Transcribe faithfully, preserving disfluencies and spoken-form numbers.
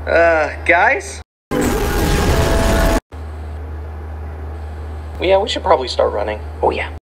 Uh, guys? Well, yeah, we should probably start running. Oh, yeah.